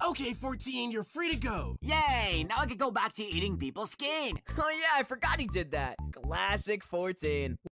Okay, 14, you're free to go. Yay! Now I can go back to eating people's skin. Oh yeah, I forgot he did that. Classic 14.